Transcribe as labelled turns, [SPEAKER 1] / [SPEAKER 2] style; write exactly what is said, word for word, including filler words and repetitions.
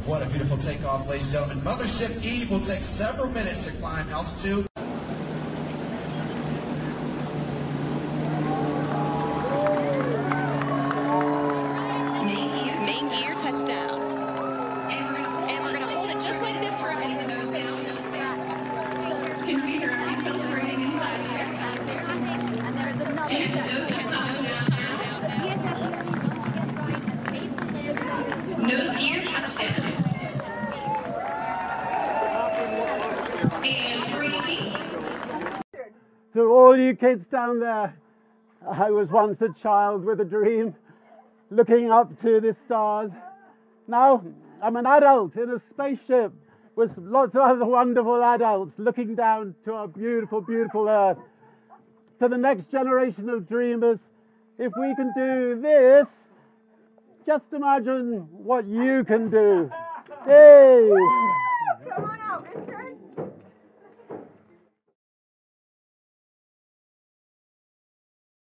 [SPEAKER 1] What a beautiful takeoff, ladies and gentlemen. Mothership Eve will take several minutes to climb altitude.
[SPEAKER 2] Main gear, touchdown. And we're gonna, and we're gonna hold it just like this for a minute. Nose down, nose down. You can see her already celebrating inside there. And the nose is up, down. Nose gear, touchdown. And breathing.
[SPEAKER 3] To all you kids down there, I was once a child with a dream, looking up to the stars. Now I'm an adult in a spaceship with lots of other wonderful adults looking down to our beautiful, beautiful Earth. To the next generation of dreamers, if we can do this, just imagine what you can do. Hey!
[SPEAKER 4] Come on out, Richard.